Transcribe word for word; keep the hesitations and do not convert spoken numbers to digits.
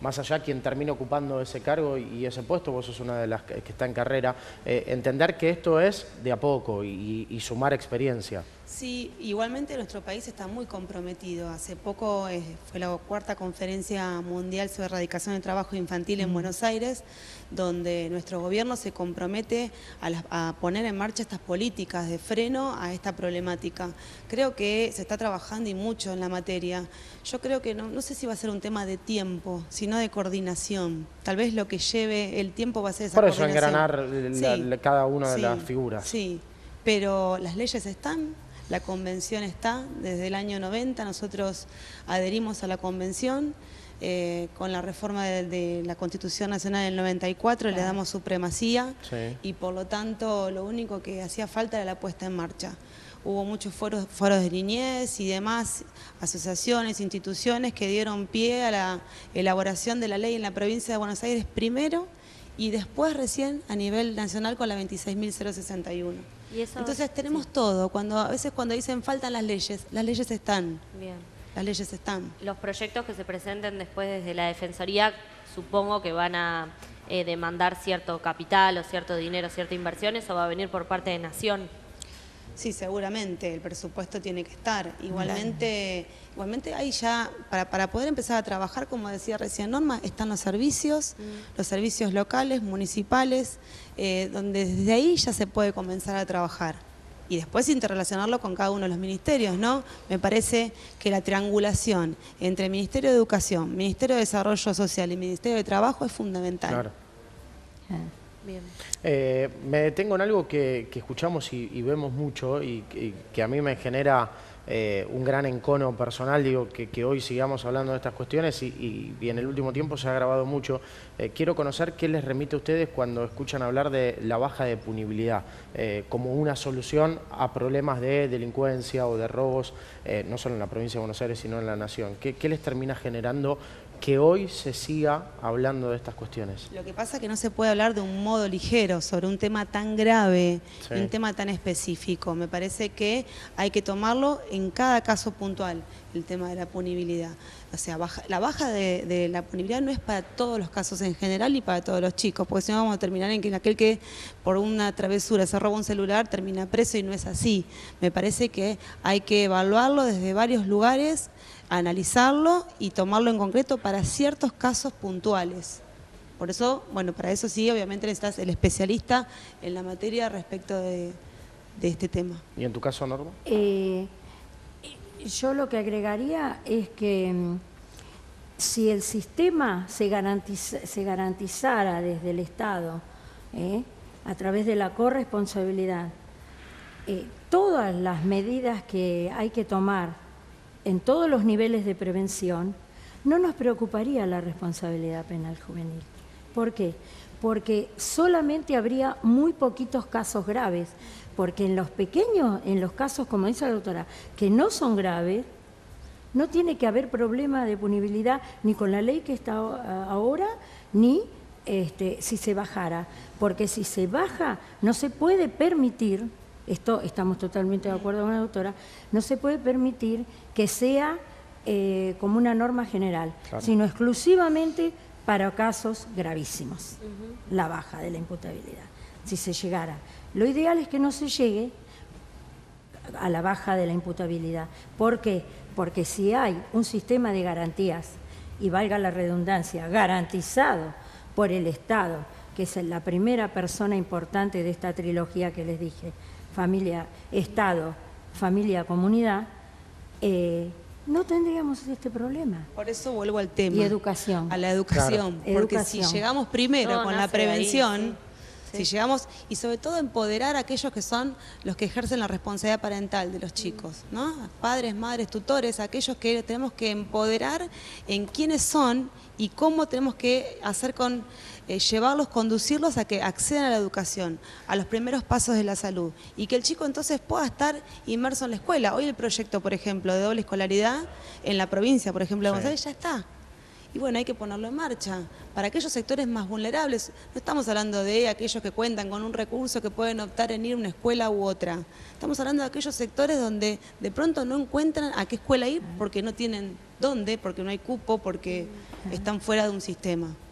más allá quien termine ocupando ese cargo y ese puesto, vos sos una de las que, que está en carrera, eh, entender que esto es de a poco y, y sumar experiencia. Sí, igualmente nuestro país está muy comprometido. Hace poco eh, fue la cuarta conferencia mundial sobre erradicación del trabajo infantil en Buenos Aires, donde nuestro gobierno se compromete a, la, a poner en marcha estas políticas de freno a esta problemática. Creo que se está trabajando y mucho en la materia. Yo creo que no, no sé si va a ser un tema de tiempo, sino de coordinación. Tal vez lo que lleve el tiempo va a ser esa Por eso coordinación. engranar la, Sí, la, cada una de sí, las figuras. Sí, pero las leyes están. La convención está desde el año noventa, nosotros adherimos a la convención, eh, con la reforma de, de la Constitución Nacional del noventa y cuatro, claro, le damos supremacía, sí, y por lo tanto lo único que hacía falta era la puesta en marcha. Hubo muchos foros, foros de niñez y demás, asociaciones, instituciones que dieron pie a la elaboración de la ley en la provincia de Buenos Aires primero y después recién a nivel nacional con la veintiséis mil sesenta y uno. ¿Y eso? Entonces tenemos sí. todo. Cuando a veces cuando dicen faltan las leyes, las leyes están. Bien. Las leyes están. Los proyectos que se presenten después desde la Defensoría, supongo que van a eh, demandar cierto capital o cierto dinero, cierta inversión, ¿eso va a venir por parte de Nación? Sí, seguramente, el presupuesto tiene que estar. Igualmente, igualmente ahí ya, para, para poder empezar a trabajar, como decía recién Norma, están los servicios, mm. los servicios locales, municipales, eh, donde desde ahí ya se puede comenzar a trabajar. Y después interrelacionarlo con cada uno de los ministerios, ¿no? Me parece que la triangulación entre Ministerio de Educación, Ministerio de Desarrollo Social y Ministerio de Trabajo es fundamental. Claro. Ah. Bien. Eh, me detengo en algo que, que escuchamos y, y vemos mucho y, y que a mí me genera eh, un gran encono personal, digo, que, que hoy sigamos hablando de estas cuestiones y, y, y en el último tiempo se ha grabado mucho. Eh, quiero conocer qué les remite a ustedes cuando escuchan hablar de la baja de punibilidad eh, como una solución a problemas de delincuencia o de robos, eh, no solo en la provincia de Buenos Aires, sino en la nación. ¿Qué, qué les termina generando que hoy se siga hablando de estas cuestiones? Lo que pasa es que no se puede hablar de un modo ligero sobre un tema tan grave, sí. un tema tan específico. Me parece que hay que tomarlo en cada caso puntual, el tema de la punibilidad. O sea, baja, la baja de, de la punibilidad no es para todos los casos en general y para todos los chicos, porque si no vamos a terminar en que aquel que por una travesura se roba un celular termina preso y no es así. Me parece que hay que evaluarlo desde varios lugares, analizarlo y tomarlo en concreto para ciertos casos puntuales. Por eso, bueno, para eso sí, obviamente necesitas el especialista en la materia respecto de, de este tema. ¿Y en tu caso, Norma? Eh, yo lo que agregaría es que si el sistema se, garantiza, se garantizara desde el Estado, eh, a través de la corresponsabilidad, eh, todas las medidas que hay que tomar en todos los niveles de prevención, no nos preocuparía la responsabilidad penal juvenil. ¿Por qué? Porque solamente habría muy poquitos casos graves, porque en los pequeños, en los casos, como dice la doctora, que no son graves, no tiene que haber problema de punibilidad ni con la ley que está ahora, ni este, si se bajara. Porque si se baja, no se puede permitir, esto estamos totalmente de acuerdo con la doctora, no se puede permitir que sea eh, como una norma general, claro, sino exclusivamente para casos gravísimos, uh-huh. la baja de la imputabilidad, si se llegara. Lo ideal es que no se llegue a la baja de la imputabilidad. ¿Por qué? Porque si hay un sistema de garantías, y valga la redundancia, garantizado por el Estado, que es la primera persona importante de esta trilogía que les dije, familia, Estado, familia, comunidad, eh, no tendríamos este problema. Por eso vuelvo al tema. Y educación. A la educación. Claro. Porque educación. Si llegamos primero no, con la prevención, ahí, sí. si sí. llegamos, y sobre todo empoderar a aquellos que son los que ejercen la responsabilidad parental de los chicos, ¿no? Padres, madres, tutores, aquellos que tenemos que empoderar en quiénes son y cómo tenemos que hacer con... Eh, llevarlos, conducirlos a que accedan a la educación, a los primeros pasos de la salud y que el chico entonces pueda estar inmerso en la escuela. Hoy el proyecto, por ejemplo, de doble escolaridad en la provincia, por ejemplo, de Buenos Aires, ya está. Y bueno, hay que ponerlo en marcha. Para aquellos sectores más vulnerables, no estamos hablando de aquellos que cuentan con un recurso que pueden optar en ir a una escuela u otra. Estamos hablando de aquellos sectores donde de pronto no encuentran a qué escuela ir porque no tienen ¿Dónde? Porque no hay cupo, porque están fuera de un sistema.